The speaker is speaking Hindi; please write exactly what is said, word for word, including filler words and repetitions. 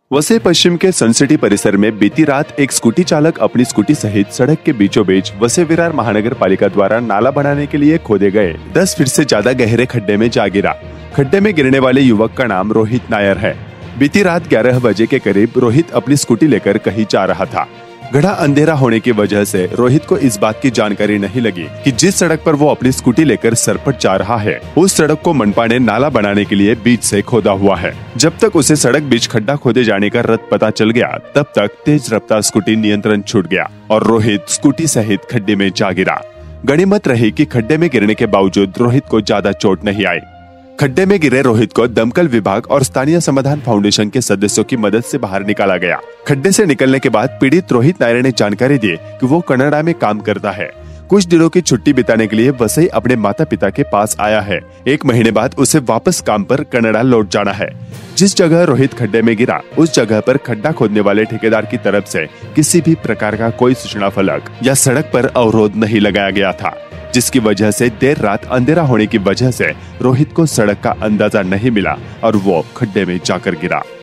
वसई पश्चिम के सनसिटी परिसर में बीती रात एक स्कूटी चालक अपनी स्कूटी सहित सड़क के बीचों बीच वसई विरार महानगर पालिका द्वारा नाला बनाने के लिए खोदे गए दस फीट से ज्यादा गहरे खड्डे में जा गिरा। खड्डे में गिरने वाले युवक का नाम रोहित नायर है। बीती रात ग्यारह बजे के करीब रोहित अपनी स्कूटी लेकर कहीं जा रहा था। घना अंधेरा होने की वजह से रोहित को इस बात की जानकारी नहीं लगी कि जिस सड़क पर वो अपनी स्कूटी लेकर सरपट जा रहा है उस सड़क को मनपा ने नाला बनाने के लिए बीच से खोदा हुआ है। जब तक उसे सड़क बीच खड्डा खोदे जाने का रत पता चल गया तब तक तेज रफ्तार स्कूटी नियंत्रण छूट गया और रोहित स्कूटी सहित खड्डे में जा गिरा। गनीमत रही कि खड्डे में गिरने के बावजूद रोहित को ज्यादा चोट नहीं आई। खड्डे में गिरे रोहित को दमकल विभाग और स्थानीय समाधान फाउंडेशन के सदस्यों की मदद से बाहर निकाला गया। खड्डे से निकलने के बाद पीड़ित रोहित नायर ने जानकारी दी कि वो कनाडा में काम करता है। कुछ दिनों की छुट्टी बिताने के लिए वसई अपने माता पिता के पास आया है। एक महीने बाद उसे वापस काम पर कनाडा लौट जाना है। जिस जगह रोहित खड्डे में गिरा उस जगह पर खड्डा खोदने वाले ठेकेदार की तरफ से किसी भी प्रकार का कोई सूचना फलक या सड़क पर अवरोध नहीं लगाया गया था, जिसकी वजह से देर रात अंधेरा होने की वजह से रोहित को सड़क का अंदाजा नहीं मिला और वो खड्डे में जाकर गिरा।